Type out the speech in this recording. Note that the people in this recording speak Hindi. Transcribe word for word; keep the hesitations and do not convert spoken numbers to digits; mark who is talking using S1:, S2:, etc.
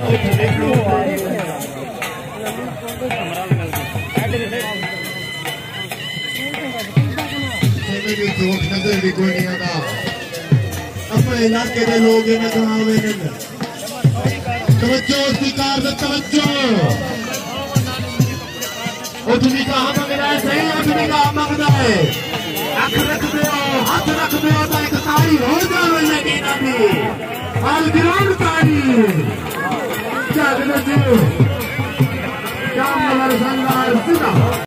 S1: अपने इलाके के लोग तवज्जो स्वीकार तवज्जो उठनी का हम मंगना है सही उठनी का हम मंगना है अख रख दो हाथ रख दो तो एक तारी हो जाए लेकिन अभी हाल गिराउंड तारी जागने दो क्या मलर संगार सीधा